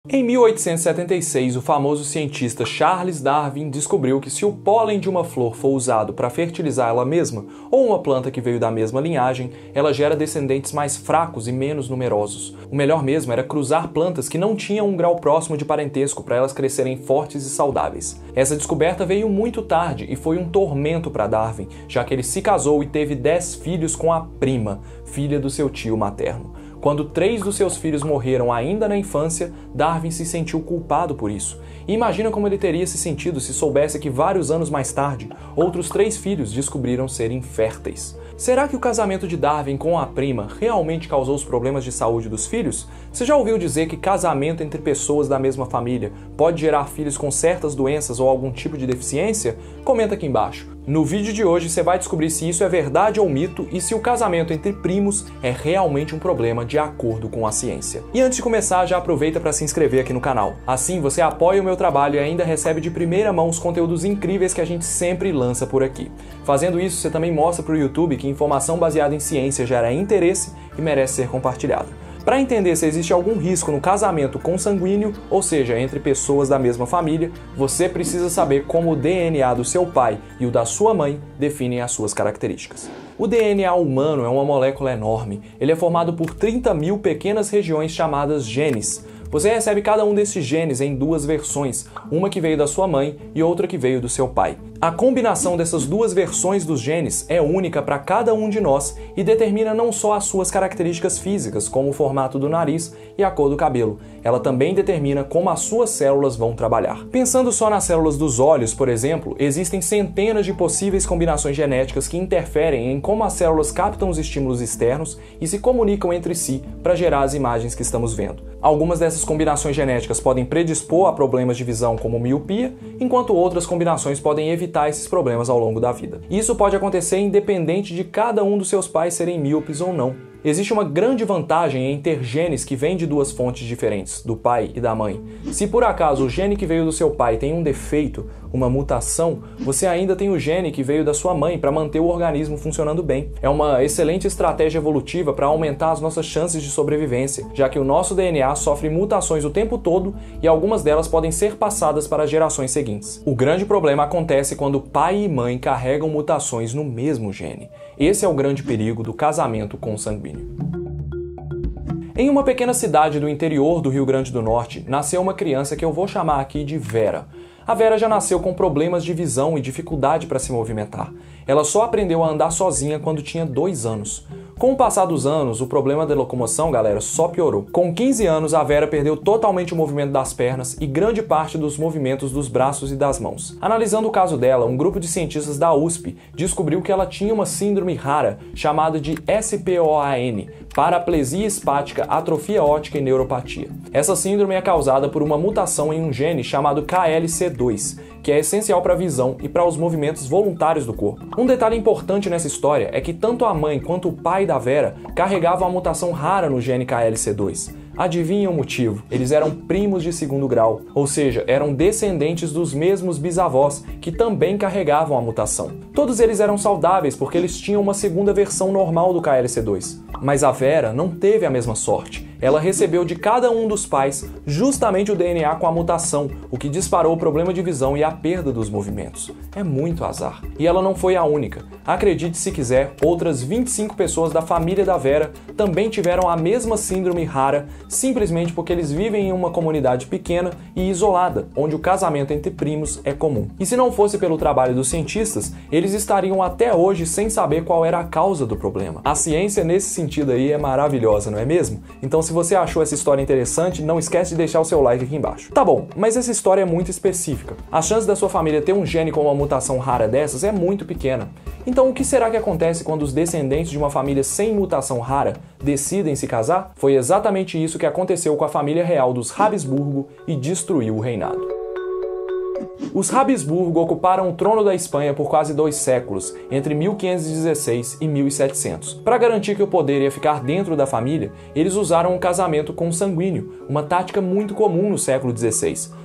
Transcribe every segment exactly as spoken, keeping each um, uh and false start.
Em mil oitocentos e setenta e seis, o famoso cientista Charles Darwin descobriu que se o pólen de uma flor for usado para fertilizar ela mesma, ou uma planta que veio da mesma linhagem, ela gera descendentes mais fracos e menos numerosos. O melhor mesmo era cruzar plantas que não tinham um grau próximo de parentesco para elas crescerem fortes e saudáveis. Essa descoberta veio muito tarde e foi um tormento para Darwin, já que ele se casou e teve dez filhos com a prima, filha do seu tio materno. Quando três dos seus filhos morreram ainda na infância, Darwin se sentiu culpado por isso. E imagina como ele teria se sentido se soubesse que vários anos mais tarde, outros três filhos descobriram serem inférteis. Será que o casamento de Darwin com a prima realmente causou os problemas de saúde dos filhos? Você já ouviu dizer que casamento entre pessoas da mesma família pode gerar filhos com certas doenças ou algum tipo de deficiência? Comenta aqui embaixo. No vídeo de hoje você vai descobrir se isso é verdade ou mito e se o casamento entre primos é realmente um problema de acordo com a ciência. E antes de começar, já aproveita para se inscrever aqui no canal. Assim você apoia o meu trabalho e ainda recebe de primeira mão os conteúdos incríveis que a gente sempre lança por aqui. Fazendo isso, você também mostra para o YouTube que informação baseada em ciência gera interesse e merece ser compartilhada. Para entender se existe algum risco no casamento consanguíneo, ou seja, entre pessoas da mesma família, você precisa saber como o D N A do seu pai e o da sua mãe definem as suas características. O D N A humano é uma molécula enorme. Ele é formado por trinta mil pequenas regiões chamadas genes. Você recebe cada um desses genes em duas versões, uma que veio da sua mãe e outra que veio do seu pai. A combinação dessas duas versões dos genes é única para cada um de nós e determina não só as suas características físicas, como o formato do nariz e a cor do cabelo, ela também determina como as suas células vão trabalhar. Pensando só nas células dos olhos, por exemplo, existem centenas de possíveis combinações genéticas que interferem em como as células captam os estímulos externos e se comunicam entre si para gerar as imagens que estamos vendo. Algumas dessas combinações genéticas podem predispor a problemas de visão como miopia, enquanto outras combinações podem evitar esses problemas ao longo da vida. Isso pode acontecer independente de cada um dos seus pais serem míopes ou não. Existe uma grande vantagem em ter genes que vêm de duas fontes diferentes, do pai e da mãe. Se por acaso o gene que veio do seu pai tem um defeito, uma mutação, você ainda tem o gene que veio da sua mãe para manter o organismo funcionando bem. É uma excelente estratégia evolutiva para aumentar as nossas chances de sobrevivência, já que o nosso D N A sofre mutações o tempo todo e algumas delas podem ser passadas para as gerações seguintes. O grande problema acontece quando pai e mãe carregam mutações no mesmo gene. Esse é o grande perigo do casamento consanguíneo. Em uma pequena cidade do interior do Rio Grande do Norte, nasceu uma criança que eu vou chamar aqui de Vera. A Vera já nasceu com problemas de visão e dificuldade para se movimentar. Ela só aprendeu a andar sozinha quando tinha dois anos. Com o passar dos anos, o problema da locomoção, galera, só piorou. Com quinze anos, a Vera perdeu totalmente o movimento das pernas e grande parte dos movimentos dos braços e das mãos. Analisando o caso dela, um grupo de cientistas da U S P descobriu que ela tinha uma síndrome rara chamada de S P O A N, paraplegia espástica, atrofia óptica e neuropatia. Essa síndrome é causada por uma mutação em um gene chamado K L C dois, que é essencial para a visão e para os movimentos voluntários do corpo. Um detalhe importante nessa história é que tanto a mãe quanto o pai da Vera carregavam a mutação rara no gene K L C dois. Adivinha o motivo? Eles eram primos de segundo grau, ou seja, eram descendentes dos mesmos bisavós que também carregavam a mutação. Todos eles eram saudáveis porque eles tinham uma segunda versão normal do K L C dois. Mas a Vera não teve a mesma sorte. Ela recebeu de cada um dos pais justamente o D N A com a mutação, o que disparou o problema de visão e a perda dos movimentos. É muito azar. E ela não foi a única. Acredite se quiser, outras vinte e cinco pessoas da família da Vera também tiveram a mesma síndrome rara, simplesmente porque eles vivem em uma comunidade pequena e isolada, onde o casamento entre primos é comum. E se não fosse pelo trabalho dos cientistas, eles estariam até hoje sem saber qual era a causa do problema. A ciência nesse sentido aí é maravilhosa, não é mesmo? Então, se você achou essa história interessante, não esquece de deixar o seu like aqui embaixo. Tá bom, mas essa história é muito específica. A chance da sua família ter um gene com uma mutação rara dessas é muito pequena. Então, o que será que acontece quando os descendentes de uma família sem mutação rara decidem se casar? Foi exatamente isso que aconteceu com a família real dos Habsburgo e destruiu o reinado. Os Habsburgo ocuparam o trono da Espanha por quase dois séculos, entre mil quinhentos e dezesseis e mil e setecentos. Para garantir que o poder ia ficar dentro da família, eles usaram um casamento consanguíneo, uma tática muito comum no século dezesseis.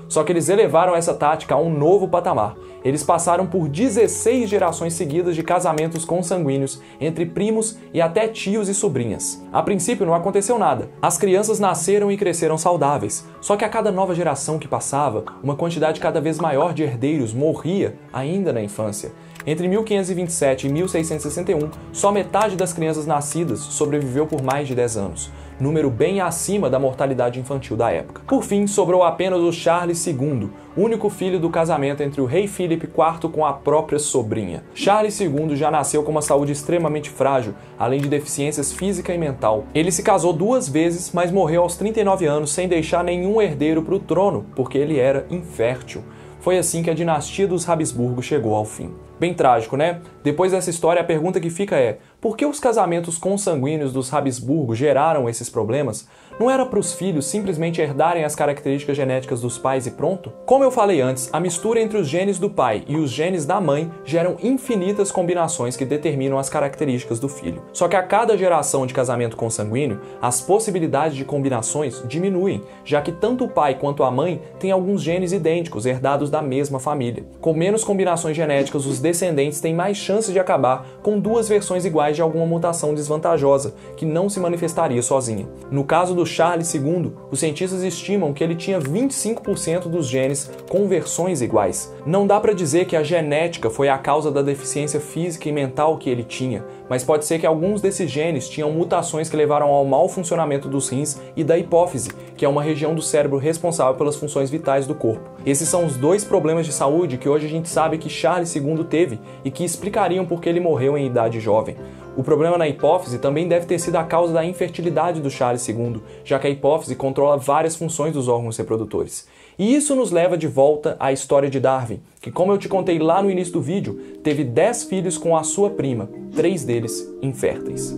Só que eles elevaram essa tática a um novo patamar. Eles passaram por dezesseis gerações seguidas de casamentos consanguíneos entre primos e até tios e sobrinhas. A princípio não aconteceu nada. As crianças nasceram e cresceram saudáveis. Só que a cada nova geração que passava, uma quantidade cada vez maior de herdeiros morria ainda na infância. Entre mil quinhentos e vinte e sete e mil seiscentos e sessenta e um, só metade das crianças nascidas sobreviveu por mais de dez anos, número bem acima da mortalidade infantil da época. Por fim, sobrou apenas o Charles segundo, único filho do casamento entre o rei Philip quarto com a própria sobrinha. Charles segundo já nasceu com uma saúde extremamente frágil, além de deficiências física e mental. Ele se casou duas vezes, mas morreu aos trinta e nove anos sem deixar nenhum herdeiro para o trono, porque ele era infértil. Foi assim que a dinastia dos Habsburgo chegou ao fim. Bem trágico, né? Depois dessa história, a pergunta que fica é: por que os casamentos consanguíneos dos Habsburgo geraram esses problemas? Não era para os filhos simplesmente herdarem as características genéticas dos pais e pronto? Como eu falei antes, a mistura entre os genes do pai e os genes da mãe geram infinitas combinações que determinam as características do filho. Só que a cada geração de casamento consanguíneo, as possibilidades de combinações diminuem, já que tanto o pai quanto a mãe têm alguns genes idênticos herdados da mesma família. Com menos combinações genéticas, os descendentes têm mais chances de acabar com duas versões iguais de alguma mutação desvantajosa, que não se manifestaria sozinha. No caso do Charles segundo, os cientistas estimam que ele tinha vinte e cinco por cento dos genes com versões iguais. Não dá para dizer que a genética foi a causa da deficiência física e mental que ele tinha, mas pode ser que alguns desses genes tinham mutações que levaram ao mau funcionamento dos rins e da hipófise, que é uma região do cérebro responsável pelas funções vitais do corpo. Esses são os dois problemas de saúde que hoje a gente sabe que Charles segundo teve e que explicariam por que ele morreu em idade jovem. O problema na hipófise também deve ter sido a causa da infertilidade do Charles segundo, já que a hipófise controla várias funções dos órgãos reprodutores. E isso nos leva de volta à história de Darwin, que, como eu te contei lá no início do vídeo, teve dez filhos com a sua prima, três deles inférteis.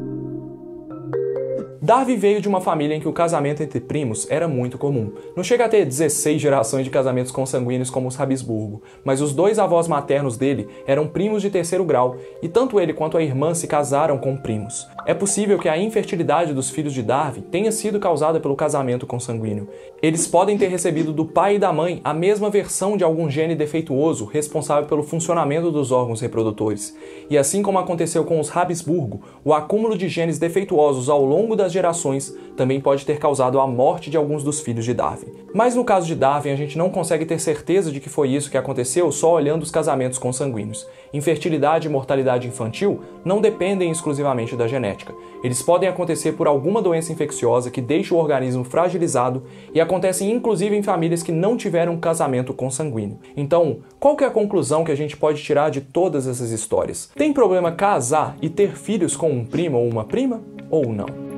Darwin veio de uma família em que o casamento entre primos era muito comum. Não chega a ter dezesseis gerações de casamentos consanguíneos como os Habsburgo, mas os dois avós maternos dele eram primos de terceiro grau, e tanto ele quanto a irmã se casaram com primos. É possível que a infertilidade dos filhos de Darwin tenha sido causada pelo casamento consanguíneo. Eles podem ter recebido do pai e da mãe a mesma versão de algum gene defeituoso responsável pelo funcionamento dos órgãos reprodutores. E assim como aconteceu com os Habsburgo, o acúmulo de genes defeituosos ao longo das gerações também pode ter causado a morte de alguns dos filhos de Darwin. Mas no caso de Darwin, a gente não consegue ter certeza de que foi isso que aconteceu só olhando os casamentos consanguíneos. Infertilidade e mortalidade infantil não dependem exclusivamente da genética. Eles podem acontecer por alguma doença infecciosa que deixa o organismo fragilizado e acontecem inclusive em famílias que não tiveram um casamento consanguíneo. Então, qual que é a conclusão que a gente pode tirar de todas essas histórias? Tem problema casar e ter filhos com um primo ou uma prima? Ou não?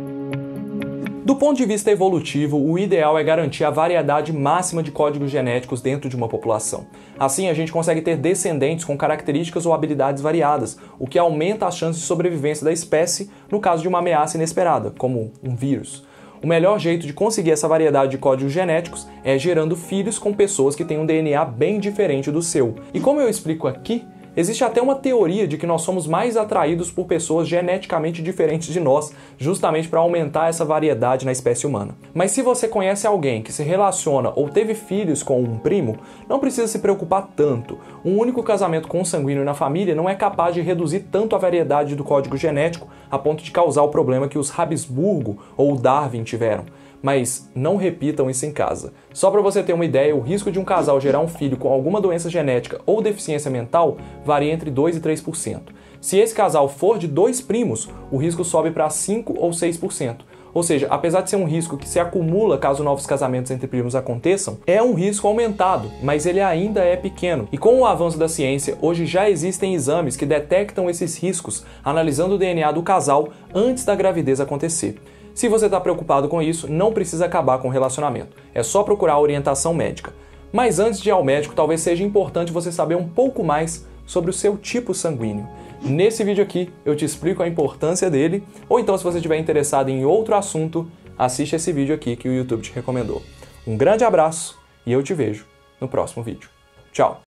Do ponto de vista evolutivo, o ideal é garantir a variedade máxima de códigos genéticos dentro de uma população. Assim, a gente consegue ter descendentes com características ou habilidades variadas, o que aumenta as chances de sobrevivência da espécie no caso de uma ameaça inesperada, como um vírus. O melhor jeito de conseguir essa variedade de códigos genéticos é gerando filhos com pessoas que têm um D N A bem diferente do seu. E como eu explico aqui, existe até uma teoria de que nós somos mais atraídos por pessoas geneticamente diferentes de nós, justamente para aumentar essa variedade na espécie humana. Mas se você conhece alguém que se relaciona ou teve filhos com um primo, não precisa se preocupar tanto. Um único casamento consanguíneo na família não é capaz de reduzir tanto a variedade do código genético a ponto de causar o problema que os Habsburgo ou Darwin tiveram. Mas não repitam isso em casa. Só para você ter uma ideia, o risco de um casal gerar um filho com alguma doença genética ou deficiência mental varia entre dois e três por cento. Se esse casal for de dois primos, o risco sobe para cinco ou seis por cento. Ou seja, apesar de ser um risco que se acumula caso novos casamentos entre primos aconteçam, é um risco aumentado, mas ele ainda é pequeno. E com o avanço da ciência, hoje já existem exames que detectam esses riscos, analisando o D N A do casal antes da gravidez acontecer. Se você está preocupado com isso, não precisa acabar com o relacionamento. É só procurar orientação médica. Mas antes de ir ao médico, talvez seja importante você saber um pouco mais sobre o seu tipo sanguíneo. Nesse vídeo aqui, eu te explico a importância dele, ou então se você estiver interessado em outro assunto, assiste esse vídeo aqui que o YouTube te recomendou. Um grande abraço e eu te vejo no próximo vídeo. Tchau!